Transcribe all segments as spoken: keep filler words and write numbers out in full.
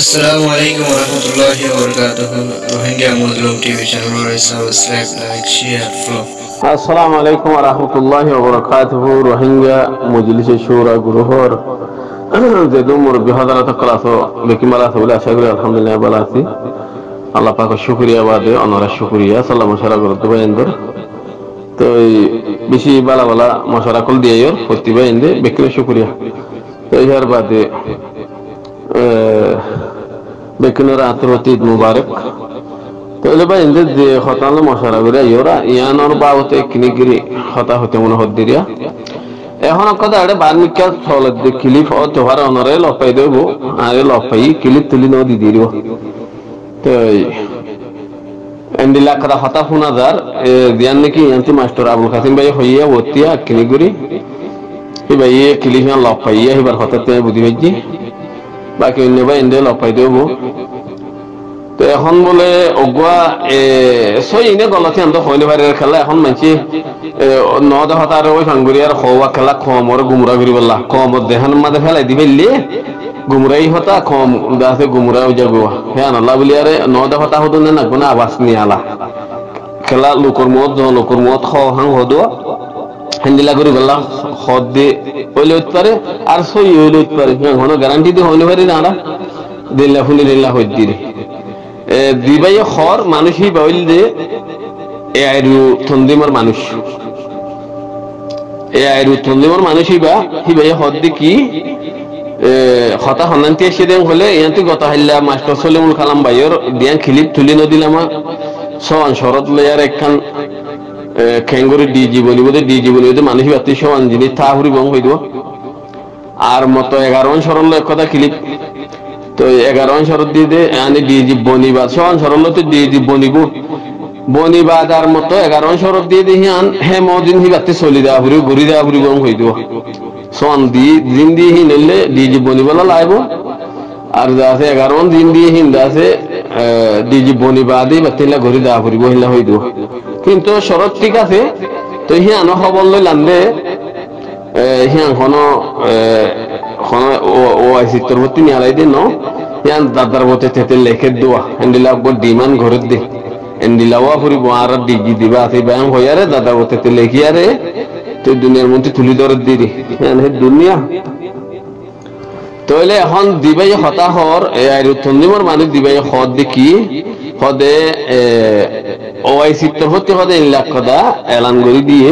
Assalamualaikum warahmatullahi wabarakatuh. Rohingya Muslim T V channel subscribe, like, share, follow. Assalamualaikum warahmatullahi wabarakatuh. Rohingya Mujlis Shura Guruhor Zedumur Bihadrat Kalaso Bekimala Sabula Shagri Alhamdulillah Balasi Allah Pak Shukriya Bade Honora Shukriya Salam Mashara Gurtuba Endur তো বেশি বালা বালা মশলা call দিয়ে এর প্রতিভা এনে বেকলে শুকরিয়া তো এর বাদে বেকলে রাত্রতি মুবারক তো এলে বা এনে যে হতানো মশলা করে ইওরা ইয়ানোর বাউতে কিনিগিরি হতা হতে মনে হদ্দিরিয়া এখন কথা আরে বার্মিকা চলে যে ক্লিপ ও তোহার অনরে লপাই দেব আরে লপাই ক্লিপ তুলি ন দি দিরিও তো এন্ডিলা করা হতা ফুনাদার দিয়ান নাকি ইয়ান্তি মাস্টার আবুল কাসিম ভাই হইয়া ওতিয়া কিনিগুরি হি ভাই এ ক্লিফিয়া লপাইয়া হিবার হতাতে বুঝি ভাইজি বাকি অন্য ভাই এন্ডে লপাই দেব তো এখন বলে অগুয়া সই ইনে গলতি আন্ত হইলে ভাইয়ের খেলা এখন মানছি নদ হতার ওই ফাঙ্গুরিয়ার হওয়া খেলা খমর গুমরা করি বললা খমর দেহান মাঝে ফেলাই দি ফেললি গুমরাই হতা কম দাসে গুমরাও যাবো হ্যাঁ আল্লাহ বলি আরে নদা হতা হতো না নাকবো না আবাস নিয়ে আলা খেলা লোকর মত জন লোকর মত খ হাং হদো হ্যান্ডিলা করি বললা হদ দে হইলে হইতে পারে আর সই হইলে হইতে পারে হ্যাঁ কোনো গ্যারান্টি দিয়ে হইলে পারে না আরা দিল্লা ফুলি দিল্লা হইতে দিলে দিবাই খর মানুষই বাউল দে এ আইরু থন্দিমর মানুষ এ আইরু থন্দিমর মানুষই বা হিবাই হদ দি কি হতা হনান্তি এসে দেন হলে ইয়ান্তি গত হাইলা মাস্টার সলিমুল কালাম ভাইয়ের দিয়ান খিলিপ তুলি নদিলামা সন শরৎ লয়ার একখান খেঙ্গুরি ডি জীবনী বোধে ডি জীবনী বোধে মানুষ বাতি সমান জিনিস তা হুরি বং হইব আর মতো এগারো শরৎ এক কথা খিলিপ তো এগারো শরৎ দিয়ে দে আনি ডি জীবনীবাদ সমান শরৎ তো ডি জীবনীব বনিবাদ আর মতো এগারো শরৎ দিয়ে দিয়ে আন হে মদিন হি বাতি চলি দেওয়া হুরি ঘুরি দেওয়া হুরি বং হইব সন দি দিন দিয়ে হি নিলে ডি জীবনী বলা লাইব আর আছে এগারো দিন দিয়ে হিন্দ আছে ডি জীবনী বাদে বাতিলা ঘুরি দেওয়া ফুরিব হিলা হই দিব কিন্তু শরৎ ঠিক আছে তো হিয়ানো খবর লই লান্দে হিয়ান খন খন ও আইসি তোর ভর্তি নিয়ে আলাই দিন হিয়ান দাদার মতে তেতে লেখে দেওয়া হ্যান্ডিলা ডিমান ঘরের দে হ্যান্ডিলাওয়া ফুরিব আর ডিজি দিবা আছে ব্যায়াম হইয়ারে দাদার মতে তেতে লেখিয়ারে তুই দুনিয়ার মধ্যে তুলি ধরে দিদি দুনিয়া তাহলে এখন দিবাই হতাহর থন্দিমর মানুষ দিবাই হদ দেখি হদে ওয়াই চিত্র হতে হদে ইল্লাখ কথা এলান করে দিয়ে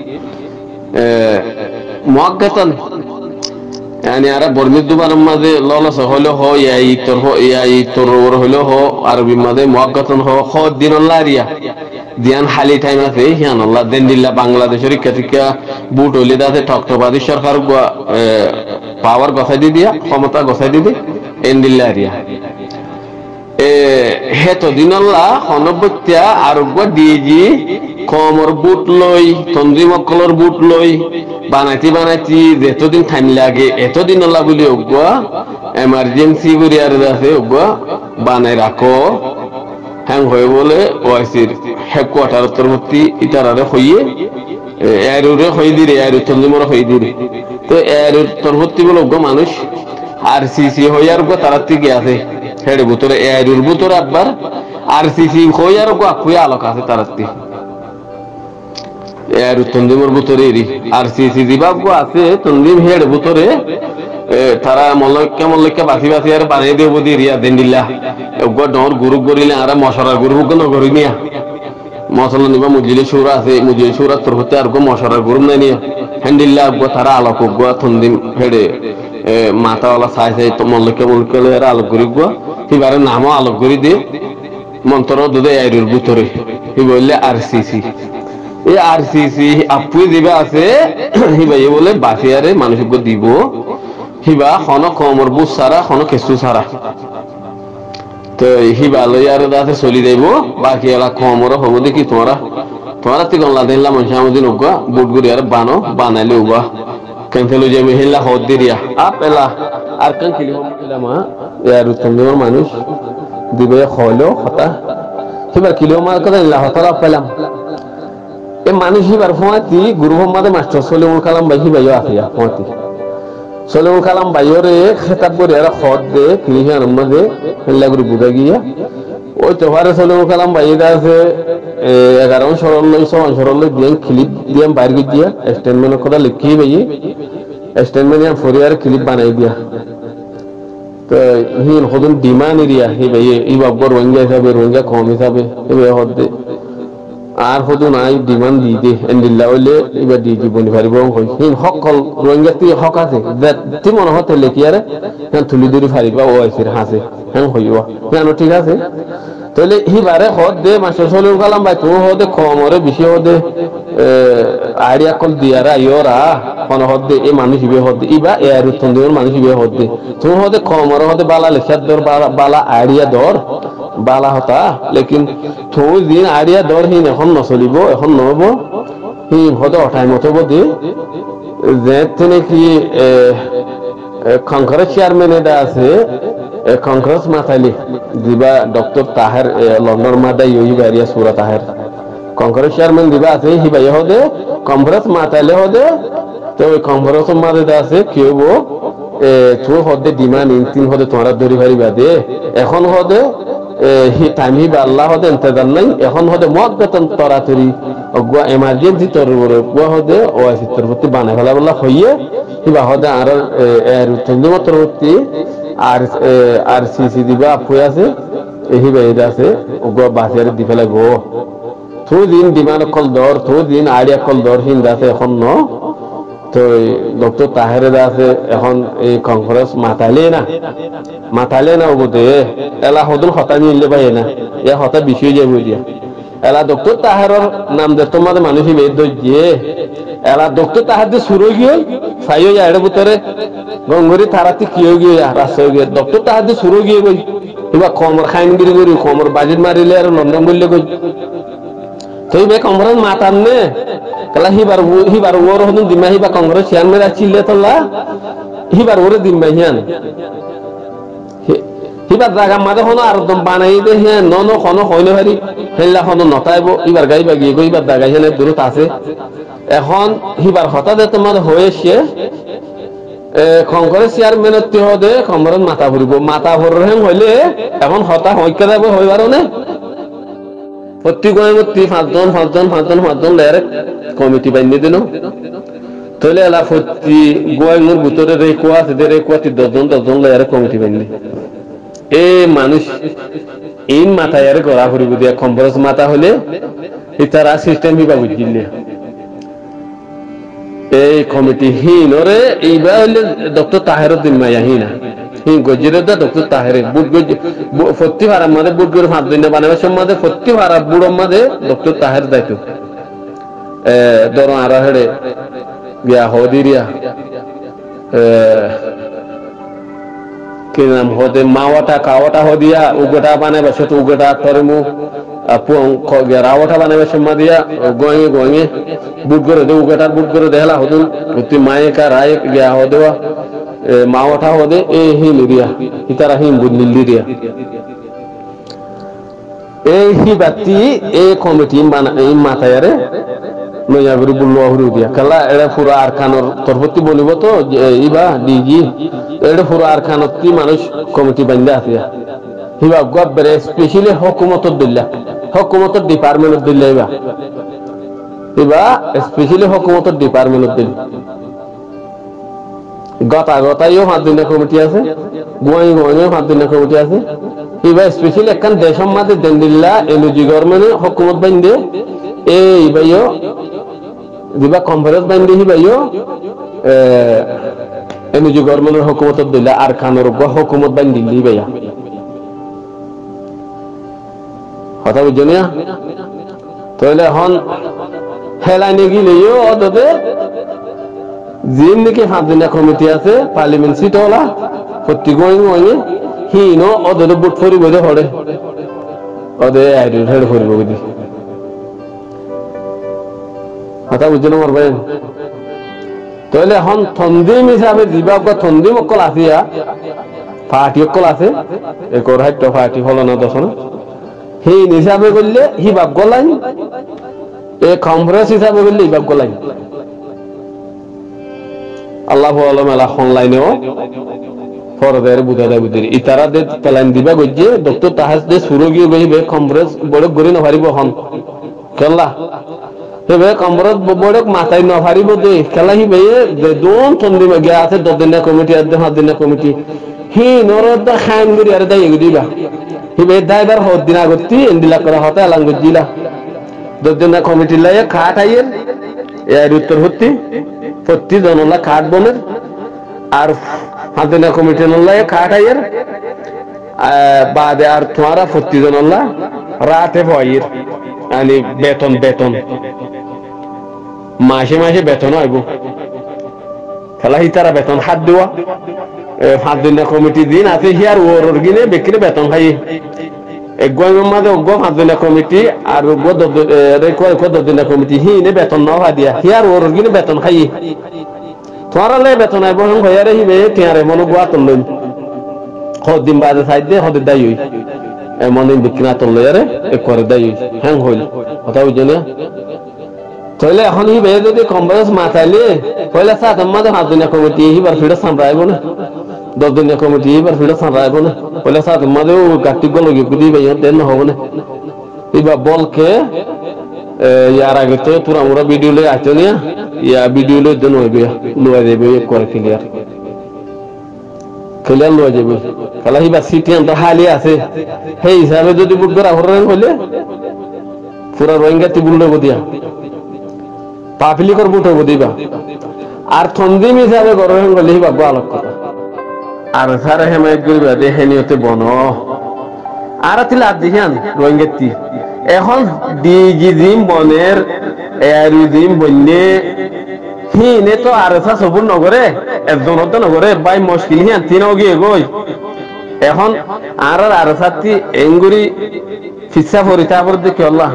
মুআক্কাতান يعني আরে বর্মিত দুবারের মাঝে ললস হলো হ ইয়াই তোর হ ইয়াই তোর হলো হ আরবি মাঝে মুআক্কাতান হ খ দিনল্লারিয়া দিয়ান হালি টাইম আছে হিয়ান আল্লাহ দেন দিল্লা বাংলাদেশের শিক্ষা বুট হইলে দাতে ঠকঠবাদী সরকার পাওয়ার গছাই দি দিয়া ক্ষমতা গছাই দি দি এন দিল্লারিয়া এ হেতো দিনল্লা হনবত্যা আর ডিজি কমর বুট লই তন্দ্রিমকলর বুট লই বানাইতি বানাইতি যেতদিন টাইম লাগে এতদিন আল্লাহ বলি ওগুয়া এমার্জেন্সি করি আর আছে ওগুয়া বানাই রাখো হ্যাং হয়ে বলে ওয়াইসির হেডকোয়ার্টার তরফতি ইতারারে হইয়ে এরুরে হই দিরে এরু তন্দিমর হই দিরে তো এরুর তরফতি বলে ওগুয়া মানুষ আর সিসি হইয়ার গো তারা থেকে আছে হেড ভিতরে এরুর ভিতরে একবার আর সিসি হইয়ার গো আকুয়া আলোক আছে তারাতি এরু তন্দিমর ভিতরে এরি আর সিসি দিবাব গো আছে তন্দিম হেড ভিতরে তারা মল্লক্কা মল্লক্কা বাসি বাসি আর বানিয়ে দেব দি রিয়া দেন্ডিল্লা ওগো ডর গুরু গরিলে আর মশরা গুরু গো নগরি নিয়া মশলা নিবা মুজিলে শুরা আছে মুজিলে শুরা তোর হতে আর গো মশরা গুরু নাই নিয়া হ্যান্ডিল্লা গো তারা আলোক গো তন্দিম হেডে মাতাওয়ালা সাই সাই তো মল্লক্কা মল্লক্কা আর আলোক গরি গো হিবারে নামও আলোক গরি দে মন্ত্র দুদে আইরুর ভিতরে হি বললে আরসিসি এই আরসিসি আপুই দিবা আছে হিবাই বলে বাসিয়ারে মানুষকে দিব হিবা খন কমর বুঝ সারা খন কেসু সারা তো হিবা লইয়ার দাতে চলি যাইব বাকি এলা কমর হব দেখি তোমরা তোমরা তিগনলা দিনলা মানুষ আমাদের উগা বুট গুড়ি আর বানো বানাইলে উগা কেনফেলো যে মহিলা হদ দিরিয়া আপেলা আর কেন কিলি হইলা মা ইয়ার তন্দর মানুষ দিবে হলো হতা হিবা কিলো মার কথা ইল্লা হতারা পেলাম এ মানুষ হিবার ফোয়াতি গুরু মোহাম্মদ মাস্টার সলিমুল কালাম ভাই হিবাইও আফিয়া ফোয়াতি সলিমুল কালাম বাইরে খেতাব করে আর খত দে ক্লিয়ার মধ্যে হেল্লা করে বুঝা গিয়া ওই তোহারে সলিমুল কালাম বাইরে আছে এগারো সরল লইছ সরল দিয়ে ক্লিপ দিয়ে বাইর করে দিয়া স্টেটমেন্ট কথা লিখি বাইয়ে স্টেটমেন্ট ফরিয়ার ক্লিপ বানাই দিয়া তো হিন হদুন ডিমান্ড এরিয়া হি বাইয়ে ই বাবর রোহিঙ্গা হিসাবে রোহিঙ্গা কম হিসাবে এবার হদ আর হদুন আই ডিমান্ড দি দে এন্ডিল্লা হইলে এবার দি জীবনী পারিব হই হিন সকল রোহিঙ্গা তি হক আছে তি মনে হতে লেখিয়ারে হ্যাঁ তুলি ধরি পারিবা ও আইসির হাসে হ্যাঁ হইবা কেন ঠিক আছে তাহলে হিবারে হদ দে মাস্টার সলিমুল কালাম ভাই তো হদে কমরে বেশি হদে আইডিয়া কল দিয়ারা ইয়োরা কোন হদ দে এই মানুষ হিবে হদ ইবা এ আর তন্দির মানুষ হিবে হদ দে তো হদে কমরে হদে বালা লেখার দর বালা আইডিয়া দর বালা হতা লেকিন তুই দিন আইডিয়া দর হিন এখন নচলিব এখন নহব হি হদে অঠাই মতো বদে যে তেনে কি কংগ্রেস চেয়ারম্যান এটা আছে কংগ্রেস মাথালি দিবা ডক্টর তাহের লন্ডন মাদা ইউই বারিয়া সুরা তাহের কংগ্রেস চেয়ারম্যান দিবা আছে হিবা হদে কংগ্রেস মাথালে হদে তো ওই কংগ্রেস মাদে আছে কেউ এ তো হদে ডিমান্ড তিন হদে তোমরা ধরি পারিবা দে এখন হদে হি টাইম হিবা আল্লাহ হদে ইন্তজার নাই এখন হদে মত বেতন তরাতরি অগুয়া এমার্জেন্সি তোর গুয়া হদে ও আসি তোর প্রতি বানাই ফেলা বলা হইয়ে হিবা হদে আর এর তন্দিম তোর প্রতি আর আর সিসি দিবা আপু আছে এই বাইরে আছে ওগুলো বাসের দি ফেলে গো থু দিন ডিমান্ড কল দর থু দিন আইডিয়া কল দর হিন্দ আছে এখন ন তো ডক্টর তাহেরে আছে এখন এই কংগ্রেস মাতালে না মাতালে না ওগুতে এলা হদুন হতা নিলে পাই না এ হতা বিষয় যাই বুঝিয়া এলা ডক্টর তাহেরর নাম দে তোমাদের মানুষই বেদ দিয়ে এলা ডক্টর তাহার দিয়ে শুরু গিয়ে সাইও যায় এর ভিতরে গঙ্গরি তারাতে কি হয়ে গিয়ে রাস্তা হয়ে গিয়ে ডক্টর তাহার দিয়ে শুরু গিয়ে গই কিবা কমর খাইনগিরি করি কমর বাজেট মারিলে আর লন্ডন বললে কই তুই বে কংগ্রেস মাতান নে কলা হিবার হিবার ওর হদুন দিমা হিবা কংগ্রেস চেয়ারম্যান আছিলে তোলা হিবার ওরে দিমা হিয়ান হিবার জায়গা মাঝে হনো আর দম বানাই দে হ্যাঁ ন ন হনো হইলে পারি হেল্লা হনো নতাইব এবার গাইবা গিয়ে গই এবার জায়গা হেনে দূরত আছে এখন হিবার হঠাৎ তোমার হয়েছে কংগ্রেস চেয়ারম্যানের হদে কংগ্রেস মাথা ভরিব মাথা ভরেন হইলে এখন হতা হইকে যাব হইবার না প্রতি গণমূর্তি পাঁচজন পাঁচজন পাঁচজন পাঁচজন লেয়ারে কমিটি বানিয়ে দিল তাহলে এলা প্রতি গোয়াইমুর ভিতরে রেকুয়া আছে রেকুয়া দশজন দশজন লেয়ারে কমিটি বানিয়ে এই মানুষ ইন মাথায় আর গড়া ফুরিব দিয়া কংগ্রেস মাথা হলে ইতারা সিস্টেম হিবা বুঝিলে এই কমিটি হিনরে এইবার হইলে ডক্টর তাহেরুদ্দিন দিন মাইয়া হিনা হিন গজিরে দা ডক্টর তাহেরে বুট গজ ফত্তি ভাড়া মাঝে বুট করে হাত দিনে বানাবার সম্মাদে ফত্তি ভাড়া বুড়োর মাঝে ডক্টর তাহের দায়িত্ব এ দর আরা হেড়ে গিয়া হদিরিয়া কি নাম হদে মাওয়াটা কাওয়াটা হদিয়া উগটা বানাবার সে তো উগটা তরে মু রাওয়াটা বানাবার সম্মা দিয়া গোয়ে গোয়ে বুট করে দে উগটার বুট করে দেহলা হদুন তুই মায়ে কা রায় গিয়া হদেওয়া মাওয়াটা হদে এ হি লিরিয়া ইতারা হিম বুদ্ধি লিরিয়া এই হি বাতি এ কমিটি বানা এই মাথায়ারে নয়াবরি বুল্লো হরু দিয়া কালা এড়ে পুরো আরকানর তরফতি বলিব তো ইবা ডিজি এড়ে পুরো আরকানতি মানুষ কমিটি বান্ধা আছে হিবা গব্বরে স্পেশালি হুকুমতর দিল্লা হুকুমতর ডিপার্টমেন্টর দিল্লা ইবা ইবা স্পেশালি হুকুমতর ডিপার্টমেন্টর দিল গতা গতাইও পাঁচ দিনের কমিটি আছে গোয়াই গোয়াইও পাঁচ দিনের কমিটি আছে ইবা স্পেশালি একখান দেশের মাঝে দেন দিল্লা এলজি গভর্নমেন্ট হুকুমত বান্ধে এই ভাইও দিবা কনফারেন্স বান্ধে হিবাইও এলজি গভর্নমেন্টের হুকুমতর দিল্লা আর খানের হুকুমত বান্ধি দিল্লি ভাইয়া কথা বুঝছো না তাহলে এখন হেলাই নেগিলেও অততে জিন নাকি পাঁচ দিনের কমিটি আছে পার্লিমেন্ট সিট হলা প্রতি গই গই হিন অদতে বুট ফরিব দে হড়ে অদে আইডি হেড ফরিব বুঝি কথা বুঝছো না মারবেন তাহলে এখন থন্দিম হিসাবে জীবাব থন্দিম অকল আসিয়া পার্টি অকল আছে একর হাইট পার্টি হল না দশ না সেই হিসাবে করলে হি বাপ গলাইন এ কংগ্রেস হিসাবে করলে ই বাপ গলাইন আল্লাহ আলম আলা অনলাইনেও ফরদের বুঝা দেয় বুঝি ইতারা দে প্ল্যান দিবা গজ্জে ডক্টর তাহাজ দে সুরগীয় গইবে কমরেজ বড় গরি নভারিব হন কেলা হেবে কমরত বড় মাথায় নভারিব দে খেলা হিবে যে দোন তন্দি মে গিয়া আছে দদিনা committee R they হাদিনা committee he নরদ খান গরি আর দাই গদিবা হিবে দাইবার হদ দিনা গতি এন্দিলা করা হতে আলাং গজিলা দদিনা কমিটি লয়ে খাট আইয়ের এর উত্তর হতি প্রতি জনলা খাট বনের আর হাদিনা কমিটি নল্লায় খাট আইয়ের বাদে আর তোমারা প্রতি জনলা রাতে ভয়ের মানে বেতন বেতন মাসে মাসে বেতন হইব খেলা হিতারা বেতন হাত দেওয়া হাত দিন কমিটি দিন আছে হিয়ার ওর গিনে বিক্রি বেতন খাই একগমের মাঝে অজ্ঞ হাত দিন কমিটি আর দিন কমিটি হিনে বেতন না হা দিয়া হিয়ার ওর গিনে বেতন খাই তোমারা লে বেতন আইব হং হইয়ারে হিবে টিয়ারে মনো গোয়া তুললেন হদিন বাদে সাইড দে হদিন দাই হই এমন দিন বিক্রি না তুললে আরে এক করে দাই হ্যাং হইল কথা বুঝে না তাহলে এখন হিবে যদি কমবেশ মাথাইলে পয়লা সাত মাঝে হাত দিন কমিটি হিবার ফিরে সামরাইব না দশ দিন কমিটি হিবার ফিরে সামরাইব না পয়লা সাত মাঝেও গাটি গল গিয়ে দিবে দেন হবে না এবার বলকে ইয়ার আগে তো তোরা আমরা ভিডিও লই আসতো না ইয়া ভিডিও লই দেন হইবে লই দেবে করে ক্লিয়ার ক্লিয়ার লই যাবে খেলা হিবার সিটি আনতে হালি আছে সেই হিসাবে যদি বুট করা হরেন হইলে পুরা রোহিঙ্গা তি বুললে বদিয়া পাপিলি কর বুট হইব দিবা আর থন্দিম হিসাবে গরম হইলে হিবা গোয়ালক কথা আর সারা হেমায়ত করিবা দেখে নিয়তে বন আর তিলা আর দেখান রোহিঙ্গা তি এখন ডিজিজিম বনের এয়ারিজিম বন্যে হিনে তো আরসা সবুর নগরে একজন তো নগরে বাই মুশকিল হিয়ান তিনও গিয়ে গই এখন আর আরসাতি এঙ্গুরি ফিসা ফরিতা পর দেখি আল্লাহ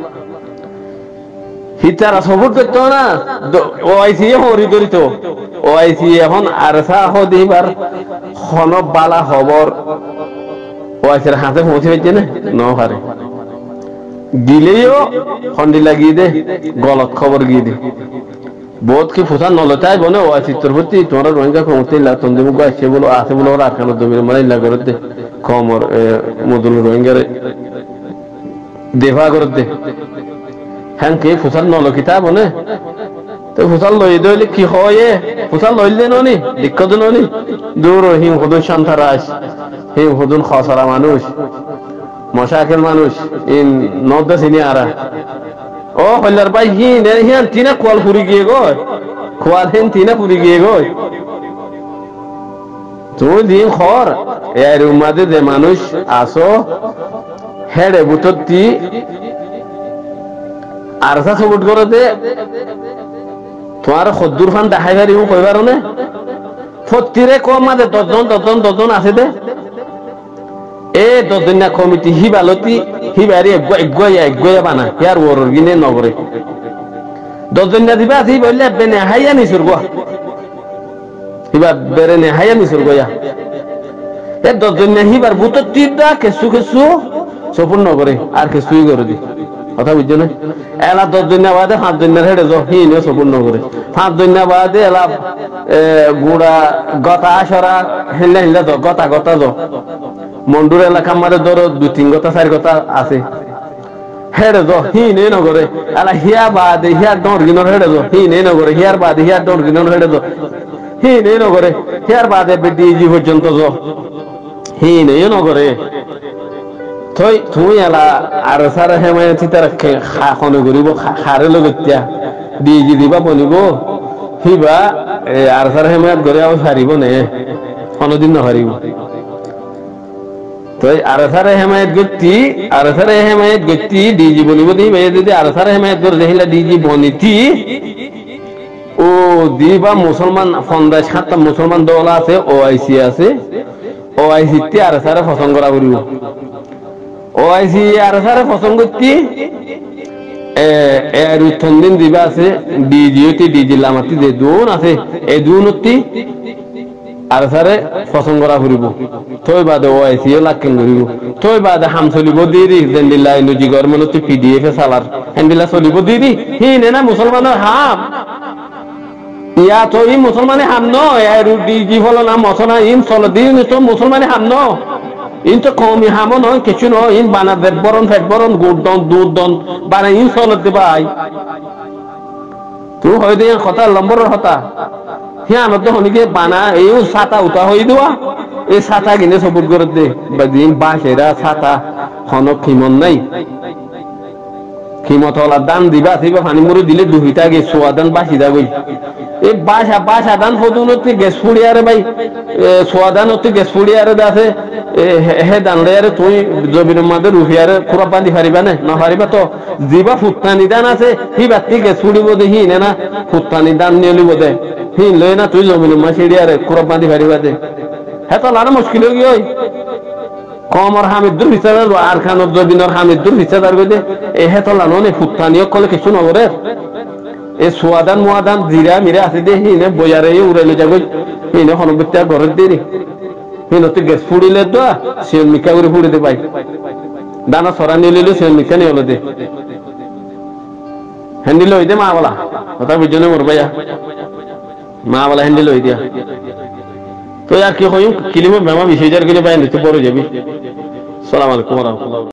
হিতারা সবুর দেখতো না ওআইসি হরি করিত ওআইসি এখন আরসা হদিবার খন বালা খবর ওআইসির হাতে পৌঁছে হয়েছে না নহারে গিলেও খন্ডি লাগিয়ে দে গলত খবর গিয়ে দে বহুত কি ফুসা নলতাই বনে ও চিত্রপতি তোমরা রোহিঙ্গা কমতে লা তন্দে মুগা আছে বলো আছে বলো ওরা কেন দমির মানে লাগা করতে কমর মদুল রোহিঙ্গা দেভা করতে হ্যাঁ কে ফুসা নলকিতা বনে তো ফুসা লই দইলে কি হয় ফুসা লইলে ননি দিক্কত ননি দূর হিম হুদুন শান্তারাস হিম হুদুন খসরা মানুষ মশাকের মানুষ ইন নদ্দা সিনিয়ারা ও হল্লার ভাই হিন হিয়ান তিনা কোয়াল পুরি গিয়ে গয় কোয়াল হেন তিনা পুরি গিয়ে গয় তুই দিন খর এর মাঝে যে মানুষ আসো হেডে বুততি আরসা সবুট করে দে তোমার খদ্দুর ফান দেখাই পারি কইবার না ফত্তিরে কম মাঝে দশজন দশজন দশজন আছে দে এ দদিনা কমিটি হিবালতি হিবারি এগোয়া এগোয়া বানা ইয়ার ওর গিনে নগরে দদিনা দিবা আছি বললে বেনে হাইয়া নিসুর গো হিবা বেরেনে হাইয়া নিসুর গয়া এ দদিনা হিবার বুত তিদা কেসু কেসু সম্পূর্ণ করে আর কেসুই করে দি কথা বুঝছো না এলা দদিনা বাদে পাঁচ দিনের হেডে যাও হিনে সম্পূর্ণ করে পাঁচ দিনা বাদে এলা গুড়া গতা আসরা হেলা হেলা যাও গতা গতা যাও মন্ডুর এলাকা মারে ধরো দুই তিন কথা চার কথা আছে হেডে যো হি নে নগরে আলা হিয়া বাদে হিয়া ডর গিনর হেডে যো হি নে নগরে হিয়ার বাদে হিয়া ডর গিনর হেডে যো হি নে নগরে হিয়ার বাদে বিডিজি পর্যন্ত যো হি নে নগরে তুই তুই এলা আর সারা হেমায়তি তার খাখনে গরিব খারে লগতিয়া ডিজি দিবা বনিব হিবা আর সারা হেমায়ত গরে আও হারিব নে কোনদিন না হারিব তো আরসারে হেমায়ত গতি আরসারে হেমায়ত গতি ডিজি বলিব দি ভাই যদি আরসারে হেমায়ত করে দেখিলা ডিজি বনিতি ও দিবা মুসলমান ফন্দাস খাতা মুসলমান দল আছে ওআইসি আছে ওআইসি তে আরসারে পছন্দ করা করিব ওআইসি আরসারে পছন্দ করতি এ এর উত্তরদিন দিবা আছে ডিজিওটি ডিজি লামাতি যে দুন আছে এই দুনতি আর সারে পছন্দ করা ফুরিব তই বাদে ওআইসি লাকিং করিব তই বাদে হাম চলিব দিরি জেন্দিলা ইনুজি গরমনতি পিডিএফ এ সালার হেন্দিলা চলিব দিরি হি নে না মুসলমানের হাম ইয়া তো ই মুসলমানে হাম ন রুটি কি হলো না মশলা ইন চল দিন তো মুসলমানে হাম ন ইন তো কমি হামো নয় কিছু নয় ইন বানা দেব বরণ ফেট বরণ গুড় দন দুধ দন বানা ইন চলত দেবাই তুই হয় দিয়ে কথা লম্বরের কথা হ্যাঁ আনত হনিকে বানা এই ছাতা উঠা হয়ে দেওয়া এই ছাতা কিনে সবুজ করে দে দিন বাসেরা ছাতা হনক খিমন নাই খিমত হলা দান দিবা থিবা পানি মুড়ি দিলে দুহিতা গে সোয়া দান বাসি দা গই এই বাসা বাসা দান ফদুনতে গ্যাস ফুড়ি আরে ভাই সোয়া দান হতে গ্যাস ফুড়ি আরে দাসে হে দান লে আরে তুই জমির মধ্যে রুফি আরে পুরা বাঁধি পারিবা না না পারিবা তো জিবা ফুটতানি দান আছে হি বাতি গ্যাস ফুড়ি বদে হি না ফুটতানি দান নিলি বদে হি লই না তুই জমির মা সিড়ি আরে পুরা বাঁধি পারিবা দে হে তো লার মুশকিল হয়ে গই কমর হামিদুর হিসাবে আর খানোর জবিনর হামিদুর হিসাবে আর গইতে এ হে তো লানো নে ফুটতানিও কলে কিছু নগরে এ সোয়াদান মুয়াদান জিরা মিরা আছে দে হিনে বয়ারে উড়াইলে যাগই হিনে হনবিত্তা ঘরের দেরি হিনে তো গ্যাস ফুড়িলে তো সিয়ন মিকা করে ফুড়ি দে ভাই দানা সরা নিয়ে লিলে সিয়ন মিকা নিয়ে হলো দে হ্যান্ডিল হই দে মা বলা কথা বুঝনে মোর ভাইয়া মা বলা হ্যান্ডিল হই দিয়া তো আর কি কইম কিলিমে মেমা বিশ হাজার কিলো পাই নিতে বড় যাবি সালাম আলাইকুম ওয়া রাহমাতুল্লাহ।